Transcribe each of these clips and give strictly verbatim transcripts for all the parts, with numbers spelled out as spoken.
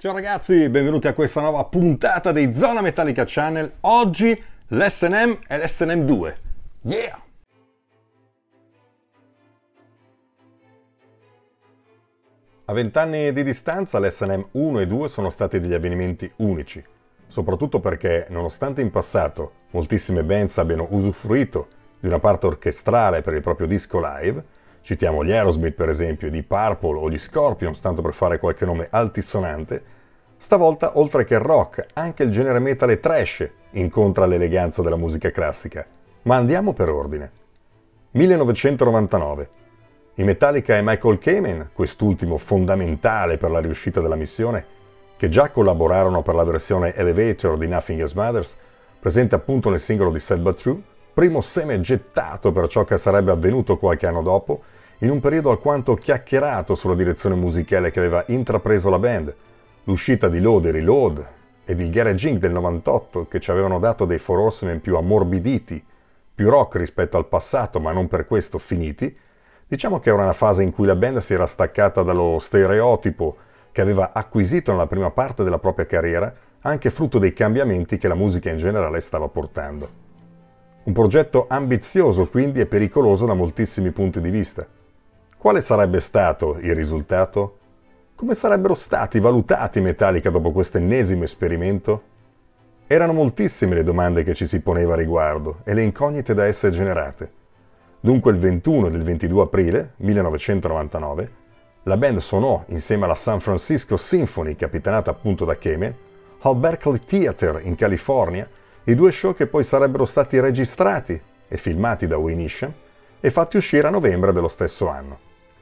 Ciao ragazzi, benvenuti a questa nuova puntata di Zona Metallica Channel. Oggi l'S and M e l'S and M due. Yeah! A vent'anni di distanza l'S and M uno e due sono stati degli avvenimenti unici, soprattutto perché, nonostante in passato moltissime bands abbiano usufruito di una parte orchestrale per il proprio disco live, citiamo gli Aerosmith per esempio, di Purple o gli Scorpions, tanto per fare qualche nome altisonante, stavolta oltre che il rock, anche il genere metal e trash incontra l'eleganza della musica classica. Ma andiamo per ordine. millenovecentonovantanove. I Metallica e Michael Kamen, quest'ultimo fondamentale per la riuscita della missione, che già collaborarono per la versione Elevator di Nothing Else Matters, presente appunto nel singolo di Sad But True, primo seme gettato per ciò che sarebbe avvenuto qualche anno dopo, in un periodo alquanto chiacchierato sulla direzione musicale che aveva intrapreso la band, l'uscita di Load e Reload ed il Garage Incorporated del novantotto che ci avevano dato dei Four Horsemen più ammorbiditi, più rock rispetto al passato ma non per questo finiti, diciamo che era una fase in cui la band si era staccata dallo stereotipo che aveva acquisito nella prima parte della propria carriera, anche frutto dei cambiamenti che la musica in generale stava portando. Un progetto ambizioso quindi e pericoloso da moltissimi punti di vista. Quale sarebbe stato il risultato? Come sarebbero stati valutati i Metallica dopo questo ennesimo esperimento? Erano moltissime le domande che ci si poneva a riguardo e le incognite da esse generate. Dunque il ventuno e il ventidue aprile millenovecentonovantanove la band suonò insieme alla San Francisco Symphony, capitanata appunto da Kamen, al Berkeley Theater in California, i due show che poi sarebbero stati registrati e filmati da Wayne Isham e fatti uscire a novembre dello stesso anno.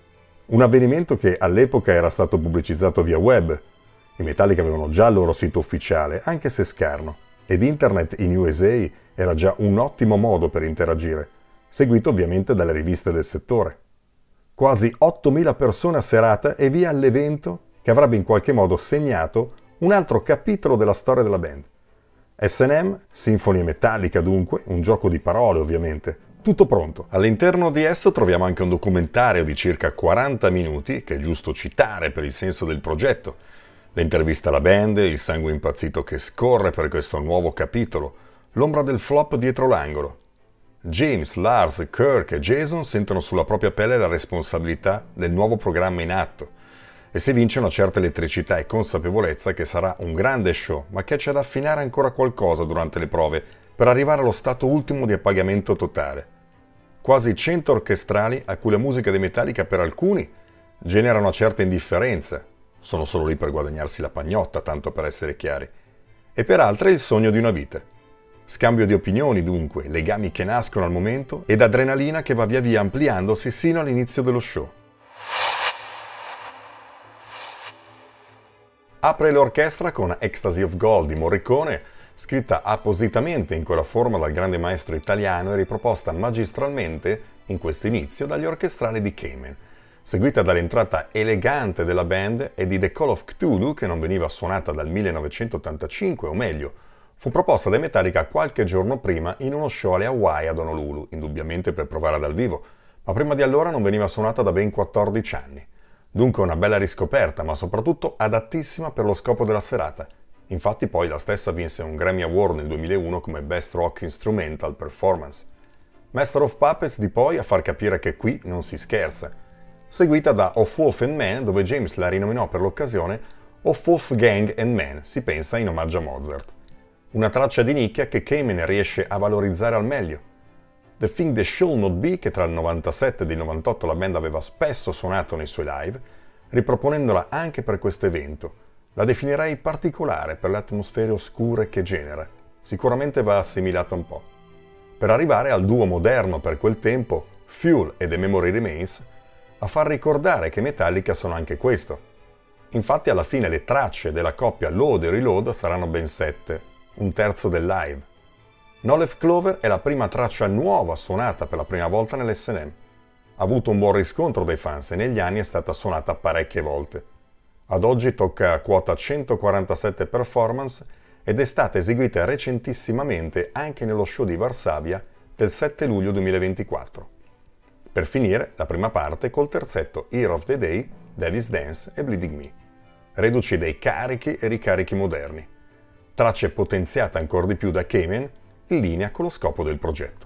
Un avvenimento che all'epoca era stato pubblicizzato via web. I Metallica avevano già il loro sito ufficiale, anche se scarno, ed internet in U S A era già un ottimo modo per interagire, seguito ovviamente dalle riviste del settore. Quasi ottomila persone a serata e via all'evento che avrebbe in qualche modo segnato un altro capitolo della storia della band. S and M, Symphony e Metallica dunque, un gioco di parole ovviamente, tutto pronto. All'interno di esso troviamo anche un documentario di circa quaranta minuti, che è giusto citare per il senso del progetto. Le interviste alla band, il sangue impazzito che scorre per questo nuovo capitolo, l'ombra del flop dietro l'angolo. James, Lars, Kirk e Jason sentono sulla propria pelle la responsabilità del nuovo programma in atto e si vince una certa elettricità e consapevolezza che sarà un grande show, ma che c'è da affinare ancora qualcosa durante le prove per arrivare allo stato ultimo di appagamento totale. Quasi cento orchestrali a cui la musica dei Metallica per alcuni genera una certa indifferenza, sono solo lì per guadagnarsi la pagnotta, tanto per essere chiari, e per altri è il sogno di una vita. Scambio di opinioni dunque, legami che nascono al momento ed adrenalina che va via via ampliandosi sino all'inizio dello show. Apre l'orchestra con Ecstasy of Gold di Morricone, scritta appositamente in quella forma dal grande maestro italiano e riproposta magistralmente in questo inizio dagli orchestrali di Kamen, seguita dall'entrata elegante della band e di The Call of Cthulhu che non veniva suonata dal millenovecentottantacinque, o meglio, fu proposta dai Metallica qualche giorno prima in uno show alle Hawaii ad Honolulu, indubbiamente per provare dal vivo, ma prima di allora non veniva suonata da ben quattordici anni. Dunque una bella riscoperta, ma soprattutto adattissima per lo scopo della serata. Infatti poi la stessa vinse un Grammy Award nel duemilauno come Best Rock Instrumental Performance. Master of Puppets di poi a far capire che qui non si scherza, seguita da Of Wolf and Man, dove James la rinominò per l'occasione Of Wolfgang and Man, si pensa in omaggio a Mozart. Una traccia di nicchia che Kamen riesce a valorizzare al meglio. The Thing That Should Not Be, che tra il novantasette e il novantotto la band aveva spesso suonato nei suoi live, riproponendola anche per questo evento, la definirei particolare per le atmosfere oscure che genera. Sicuramente va assimilata un po'. Per arrivare al duo moderno per quel tempo, Fuel e The Memory Remains, a far ricordare che Metallica sono anche questo. Infatti alla fine le tracce della coppia Load e Reload saranno ben sette, un terzo del live. No Leaf Clover è la prima traccia nuova suonata per la prima volta nell'S and M. Ha avuto un buon riscontro dai fans e negli anni è stata suonata parecchie volte. Ad oggi tocca a quota centoquarantasette performance ed è stata eseguita recentissimamente anche nello show di Varsavia del sette luglio duemilaventiquattro. Per finire la prima parte col terzetto Hero of the Day, Devil's Dance e Bleeding Me. reduci dei carichi e ricarichi moderni. Tracce potenziate ancora di più da Cayman, in linea con lo scopo del progetto.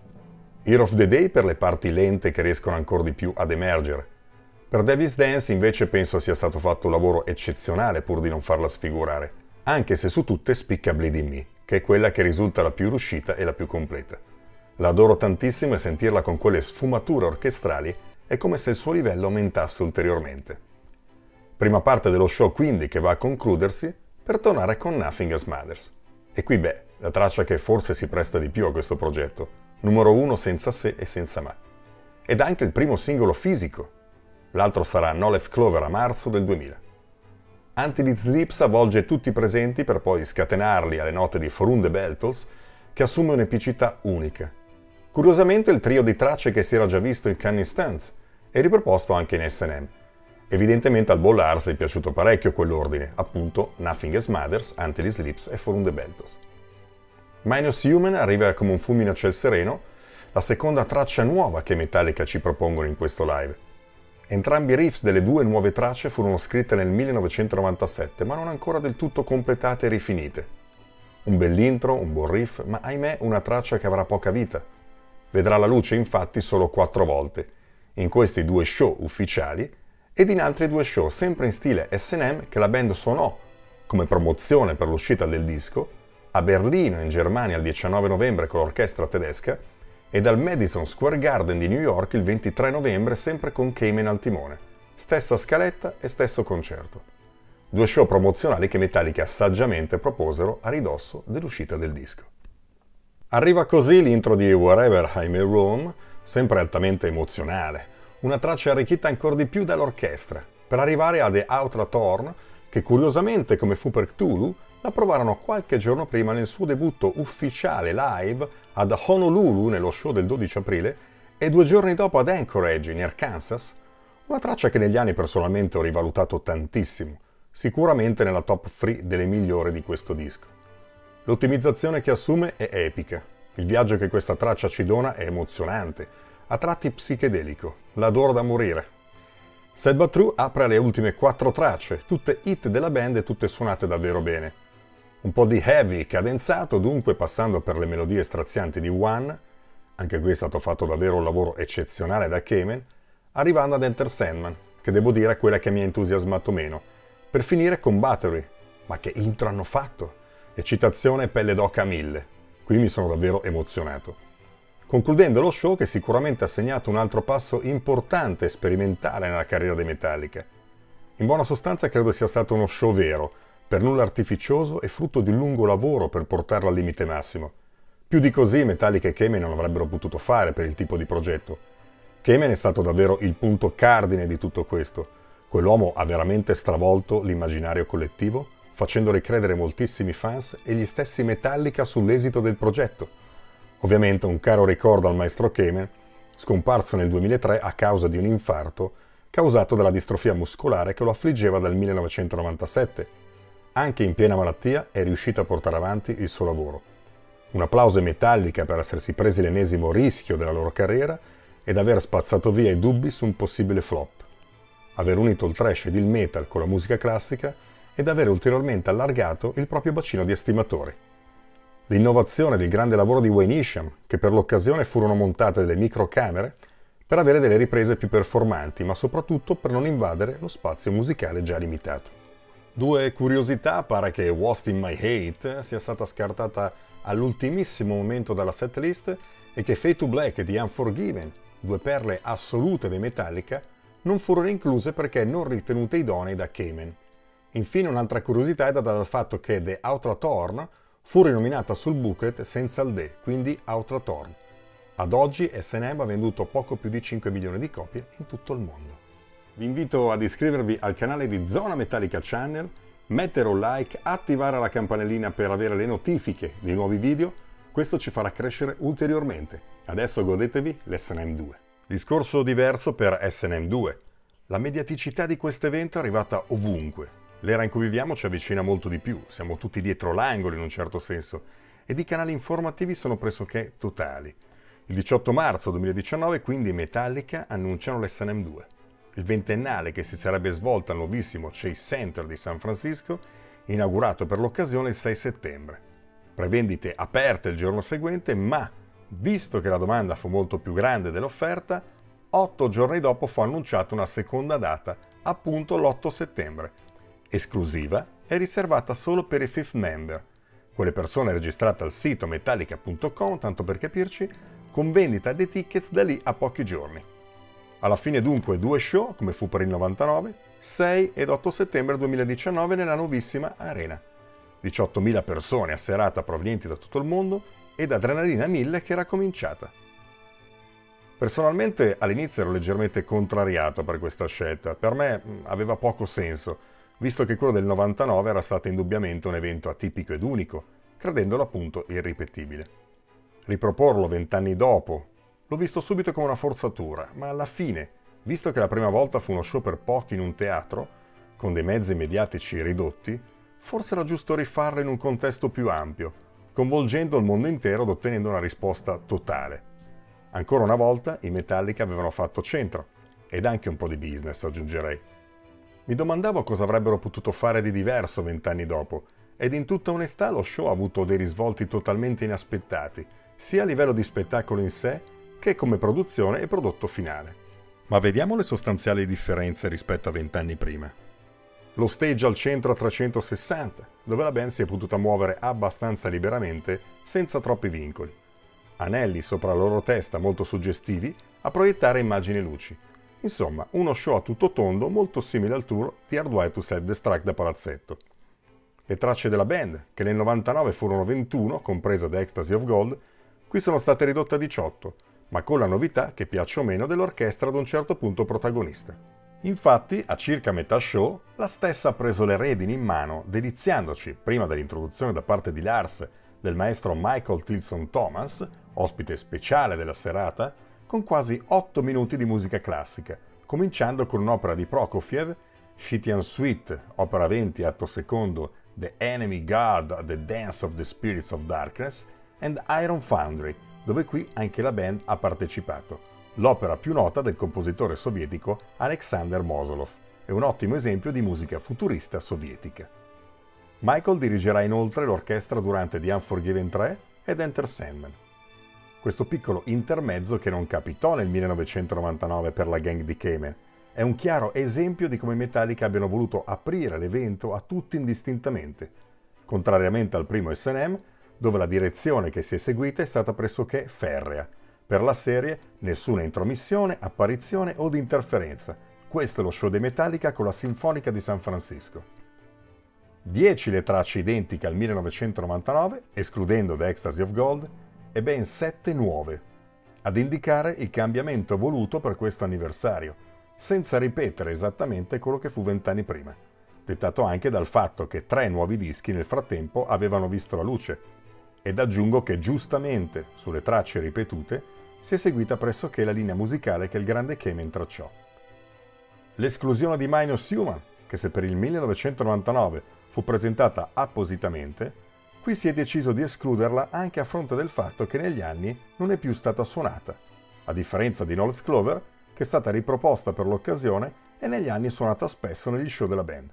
Hero of the Day per le parti lente che riescono ancora di più ad emergere. Per Devil's Dance invece penso sia stato fatto un lavoro eccezionale pur di non farla sfigurare, anche se su tutte spicca Bleeding Me, che è quella che risulta la più riuscita e la più completa. La adoro tantissimo e sentirla con quelle sfumature orchestrali è come se il suo livello aumentasse ulteriormente. Prima parte dello show quindi che va a concludersi per tornare con Nothing Else Matters. E qui beh, la traccia che forse si presta di più a questo progetto, numero uno senza se e senza ma. Ed anche il primo singolo fisico. L'altro sarà No Leaf Clover a marzo del duemila. Until It Sleeps avvolge tutti i presenti per poi scatenarli alle note di For the Beltles, che assume un'epicità unica. Curiosamente il trio di tracce che si era già visto in Canning Stance è riproposto anche in S and M. Evidentemente al Bollars è piaciuto parecchio quell'ordine, appunto Nothing Else Matters, Until It Sleeps e For the Beltles. Minus Human arriva come un fulmine a ciel sereno, la seconda traccia nuova che Metallica ci propongono in questo live. Entrambi i riffs delle due nuove tracce furono scritte nel millenovecentonovantasette, ma non ancora del tutto completate e rifinite. Un bell'intro, un buon riff, ma ahimè una traccia che avrà poca vita. Vedrà la luce infatti solo quattro volte, in questi due show ufficiali ed in altri due show sempre in stile S and M che la band suonò come promozione per l'uscita del disco a Berlino in Germania il diciannove novembre con l'orchestra tedesca e dal Madison Square Garden di New York il ventitré novembre sempre con Cayman al timone. Stessa scaletta e stesso concerto. Due show promozionali che Metallica saggiamente proposero a ridosso dell'uscita del disco. Arriva così l'intro di Wherever I May Roam, sempre altamente emozionale, una traccia arricchita ancora di più dall'orchestra, per arrivare a The Outra Thorn, che curiosamente come fu per Cthulhu, la provarono qualche giorno prima nel suo debutto ufficiale live ad Honolulu nello show del dodici aprile e due giorni dopo ad Anchorage in Arkansas, una traccia che negli anni personalmente ho rivalutato tantissimo, sicuramente nella top tre delle migliori di questo disco. L'ottimizzazione che assume è epica, il viaggio che questa traccia ci dona è emozionante, a tratti psichedelico, l'adoro da morire. Sad But True apre le ultime quattro tracce, tutte hit della band e tutte suonate davvero bene. Un po' di heavy cadenzato, dunque passando per le melodie strazianti di One, anche qui è stato fatto davvero un lavoro eccezionale da Cayman, arrivando ad Enter Sandman, che devo dire è quella che mi ha entusiasmato meno, per finire con Battery, ma che intro hanno fatto, e citazione pelle d'oca a mille, qui mi sono davvero emozionato. Concludendo lo show che sicuramente ha segnato un altro passo importante e sperimentale nella carriera dei Metallica. In buona sostanza credo sia stato uno show vero, per nulla artificioso e frutto di un lungo lavoro per portarlo al limite massimo. Più di così Metallica e Cayman non avrebbero potuto fare per il tipo di progetto. Cayman è stato davvero il punto cardine di tutto questo. Quell'uomo ha veramente stravolto l'immaginario collettivo, facendo ricredere moltissimi fans e gli stessi Metallica sull'esito del progetto. Ovviamente un caro ricordo al maestro Cayman, scomparso nel duemilatré a causa di un infarto causato dalla distrofia muscolare che lo affliggeva dal millenovecentonovantasette. Anche in piena malattia è riuscito a portare avanti il suo lavoro. Un applauso ai Metallica per essersi presi l'ennesimo rischio della loro carriera ed aver spazzato via i dubbi su un possibile flop. Aver unito il thrash ed il metal con la musica classica ed aver ulteriormente allargato il proprio bacino di estimatori. L'innovazione del grande lavoro di Wayne Isham, che per l'occasione furono montate delle microcamere per avere delle riprese più performanti, ma soprattutto per non invadere lo spazio musicale già limitato. Due curiosità: pare che Lost in My Hate sia stata scartata all'ultimissimo momento dalla setlist e che Fade to Black e The Unforgiven, due perle assolute dei Metallica, non furono incluse perché non ritenute idonee da Cayman. Infine un'altra curiosità è data dal fatto che The Outra Thorn fu rinominata sul booklet senza il D, quindi Outra Thorn. Ad oggi S and M ha venduto poco più di cinque milioni di copie in tutto il mondo. Vi invito ad iscrivervi al canale di Zona Metallica Channel, mettere un like, attivare la campanellina per avere le notifiche dei nuovi video, questo ci farà crescere ulteriormente. Adesso godetevi l'S and M due. Discorso diverso per S and M due. La mediaticità di questo evento è arrivata ovunque. L'era in cui viviamo ci avvicina molto di più, siamo tutti dietro l'angolo in un certo senso, ed i canali informativi sono pressoché totali. Il diciotto marzo duemiladiciannove quindi Metallica annunciano l'S and M due. il ventennale che si sarebbe svolto al nuovissimo Chase Center di San Francisco, inaugurato per l'occasione il sei settembre. Prevendite aperte il giorno seguente, ma, visto che la domanda fu molto più grande dell'offerta, otto giorni dopo fu annunciata una seconda data, appunto l'otto settembre, esclusiva e riservata solo per i fifth member, quelle persone registrate al sito metallica punto com, tanto per capirci, con vendita dei tickets da lì a pochi giorni. Alla fine dunque due show, come fu per il novantanove, sei ed otto settembre duemiladiciannove nella nuovissima Arena. diciottomila persone a serata provenienti da tutto il mondo ed adrenalina mille che era cominciata. Personalmente all'inizio ero leggermente contrariato per questa scelta, per me aveva poco senso, visto che quello del novantanove era stato indubbiamente un evento atipico ed unico, credendolo appunto irripetibile. Riproporlo vent'anni dopo, l'ho visto subito come una forzatura, ma alla fine, visto che la prima volta fu uno show per pochi in un teatro, con dei mezzi mediatici ridotti, forse era giusto rifarlo in un contesto più ampio, coinvolgendo il mondo intero ed ottenendo una risposta totale. Ancora una volta i Metallica avevano fatto centro, ed anche un po' di business aggiungerei. Mi domandavo cosa avrebbero potuto fare di diverso vent'anni dopo, ed in tutta onestà lo show ha avuto dei risvolti totalmente inaspettati, sia a livello di spettacolo in sé, che come produzione e prodotto finale. Ma vediamo le sostanziali differenze rispetto a vent'anni prima. Lo stage al centro a trecentosessanta, dove la band si è potuta muovere abbastanza liberamente, senza troppi vincoli. Anelli sopra la loro testa molto suggestivi a proiettare immagini e luci. Insomma, uno show a tutto tondo molto simile al tour di Hardwired to Self-Destruct da palazzetto. Le tracce della band, che nel novantanove furono ventuno, compresa The Ecstasy of Gold, qui sono state ridotte a diciotto, ma con la novità, che piaccia o meno, dell'orchestra ad un certo punto protagonista. Infatti, a circa metà show, la stessa ha preso le redini in mano, deliziandoci, prima dell'introduzione da parte di Lars, del maestro Michael Tilson Thomas, ospite speciale della serata, con quasi otto minuti di musica classica, cominciando con un'opera di Prokofiev, Shityan Suite, opera venti, atto secondo, The Enemy God, The Dance of the Spirits of Darkness, and Iron Foundry, dove qui anche la band ha partecipato, l'opera più nota del compositore sovietico Alexander Mosolov, è un ottimo esempio di musica futurista sovietica. Michael dirigerà inoltre l'orchestra durante The Unforgiven tre ed Enter Sandman. Questo piccolo intermezzo che non capitò nel millenovecentonovantanove per la gang di Kamen è un chiaro esempio di come i Metallica abbiano voluto aprire l'evento a tutti indistintamente, contrariamente al primo S and M, dove la direzione che si è seguita è stata pressoché ferrea. Per la serie, nessuna intromissione, apparizione o di interferenza. Questo è lo show dei Metallica con la Sinfonica di San Francisco. dieci le tracce identiche al millenovecentonovantanove, escludendo The Ecstasy of Gold, e ben sette nuove, ad indicare il cambiamento voluto per questo anniversario, senza ripetere esattamente quello che fu vent'anni prima, dettato anche dal fatto che tre nuovi dischi nel frattempo avevano visto la luce, ed aggiungo che giustamente sulle tracce ripetute si è seguita pressoché la linea musicale che il grande Kamen tracciò. L'esclusione di Minus Human, che se per il millenovecentonovantanove fu presentata appositamente, qui si è deciso di escluderla anche a fronte del fatto che negli anni non è più stata suonata, a differenza di North Clover, che è stata riproposta per l'occasione e negli anni suonata spesso negli show della band.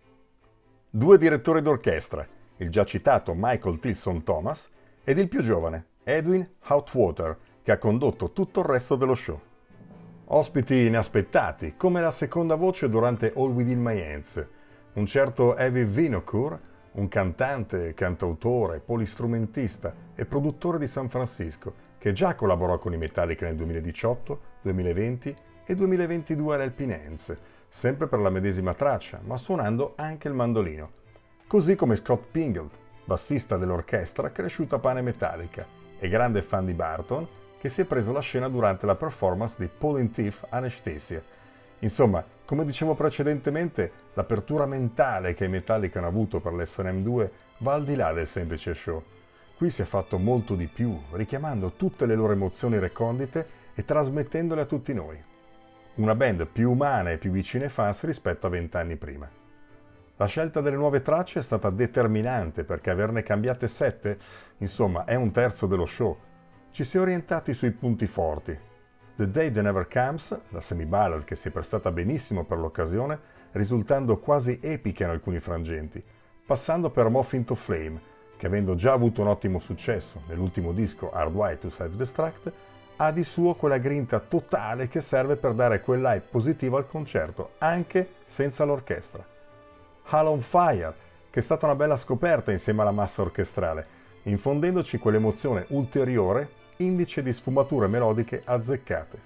Due direttori d'orchestra, il già citato Michael Tilson Thomas ed il più giovane, Edwin Hautwater, che ha condotto tutto il resto dello show. Ospiti inaspettati, come la seconda voce durante All Within My Hands, un certo Avi Vinokur, un cantante, cantautore, polistrumentista e produttore di San Francisco, che già collaborò con i Metallica nel duemiladiciotto, duemilaventi e duemilaventidue all'Alpinense, sempre per la medesima traccia, ma suonando anche il mandolino. Così come Scott Pingle, bassista dell'orchestra cresciuto a pane Metallica e grande fan di Barton, che si è preso la scena durante la performance di Pulling Teeth Anesthesia. Insomma, come dicevo precedentemente, l'apertura mentale che i Metallica hanno avuto per l'S and M due va al di là del semplice show. Qui si è fatto molto di più, richiamando tutte le loro emozioni recondite e trasmettendole a tutti noi. Una band più umana e più vicina ai fans rispetto a vent'anni prima. La scelta delle nuove tracce è stata determinante perché averne cambiate sette, insomma, è un terzo dello show. Ci si è orientati sui punti forti. The Day That Never Comes, la semi-ballad che si è prestata benissimo per l'occasione, risultando quasi epica in alcuni frangenti, passando per Moth into Flame, che avendo già avuto un ottimo successo nell'ultimo disco Hardwired to Self-Destruct, ha di suo quella grinta totale che serve per dare quell'hype positivo al concerto, anche senza l'orchestra. Hall on Fire, che è stata una bella scoperta insieme alla massa orchestrale, infondendoci quell'emozione ulteriore, indice di sfumature melodiche azzeccate.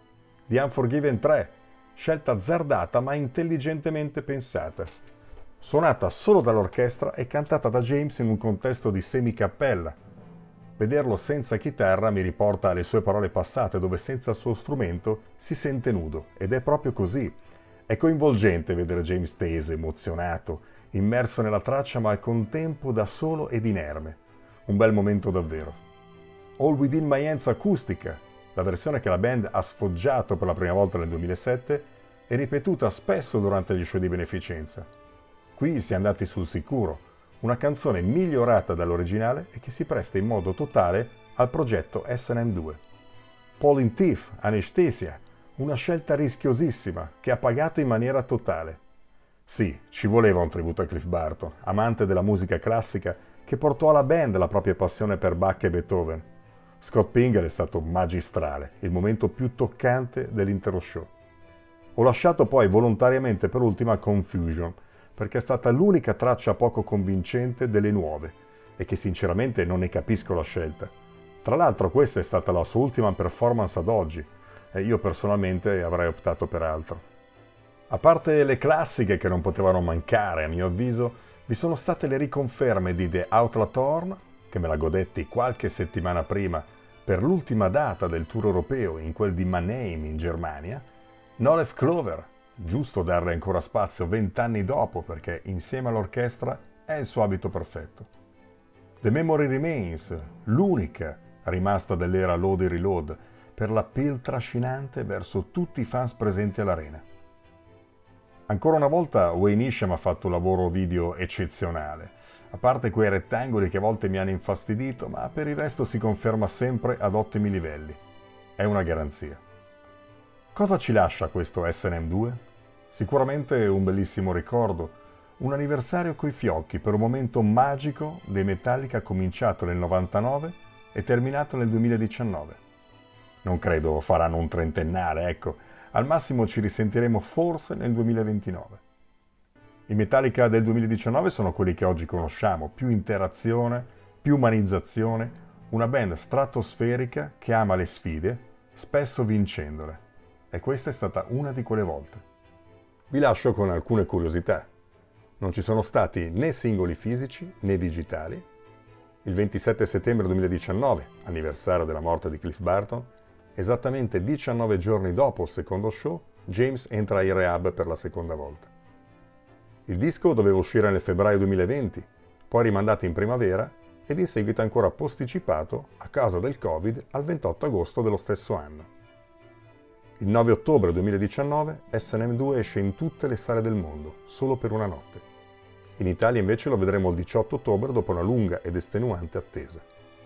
The Unforgiven tre, scelta azzardata ma intelligentemente pensata, suonata solo dall'orchestra e cantata da James in un contesto di semicappella. Vederlo senza chitarra mi riporta alle sue parole passate, dove senza il suo strumento si sente nudo, ed è proprio così. È coinvolgente vedere James teso, emozionato, immerso nella traccia ma al contempo da solo ed inerme. Un bel momento davvero. All Within My Hands acustica, la versione che la band ha sfoggiato per la prima volta nel duemilasette e ripetuta spesso durante gli show di beneficenza. Qui si è andati sul sicuro, una canzone migliorata dall'originale e che si presta in modo totale al progetto S and M due. Pulling Teeth, Anesthesia, una scelta rischiosissima che ha pagato in maniera totale. Sì, ci voleva un tributo a Cliff Burton, amante della musica classica, che portò alla band la propria passione per Bach e Beethoven. Scott Pingle è stato magistrale, il momento più toccante dell'intero show. Ho lasciato poi volontariamente per ultima Confusion, perché è stata l'unica traccia poco convincente delle nuove, e che sinceramente non ne capisco la scelta. Tra l'altro questa è stata la sua ultima performance ad oggi, e io personalmente avrei optato per altro. A parte le classiche che non potevano mancare, a mio avviso, vi sono state le riconferme di The Outlaw Torn, che me la godetti qualche settimana prima per l'ultima data del tour europeo in quel di Mannheim in Germania, No Leaf Clover, giusto darle ancora spazio vent'anni dopo perché insieme all'orchestra è il suo abito perfetto. The Memory Remains, l'unica rimasta dell'era Load e Reload, per l'appeal trascinante verso tutti i fans presenti all'arena. Ancora una volta Wayne Isham ha fatto un lavoro video eccezionale, a parte quei rettangoli che a volte mi hanno infastidito, ma per il resto si conferma sempre ad ottimi livelli. È una garanzia. Cosa ci lascia questo S and M due? Sicuramente un bellissimo ricordo, un anniversario coi fiocchi per un momento magico dei Metallica cominciato nel novantanove e terminato nel duemiladiciannove. Non credo faranno un trentennale, ecco, al massimo ci risentiremo forse nel duemilaventinove. I Metallica del duemiladiciannove sono quelli che oggi conosciamo, più interazione, più umanizzazione, una band stratosferica che ama le sfide, spesso vincendole. E questa è stata una di quelle volte. Vi lascio con alcune curiosità. Non ci sono stati né singoli fisici né digitali. Il ventisette settembre duemiladiciannove, anniversario della morte di Cliff Burton, esattamente diciannove giorni dopo il secondo show, James entra in rehab per la seconda volta. Il disco doveva uscire nel febbraio duemilaventi, poi rimandato in primavera ed in seguito ancora posticipato a causa del Covid al ventotto agosto dello stesso anno. Il nove ottobre duemiladiciannove S and M due esce in tutte le sale del mondo, solo per una notte. In Italia invece lo vedremo il diciotto ottobre dopo una lunga ed estenuante attesa.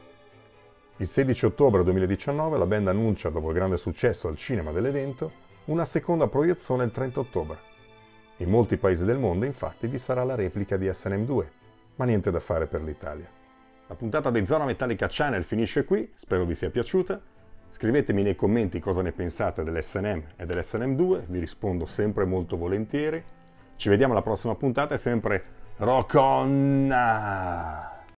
Il sedici ottobre duemiladiciannove la band annuncia, dopo il grande successo al cinema dell'evento, una seconda proiezione il trenta ottobre. In molti paesi del mondo, infatti, vi sarà la replica di S and M due, ma niente da fare per l'Italia. La puntata di Zona Metallica Channel finisce qui, spero vi sia piaciuta. Scrivetemi nei commenti cosa ne pensate dell'S and M e dell'S and M due, vi rispondo sempre molto volentieri. Ci vediamo alla prossima puntata e sempre rock on!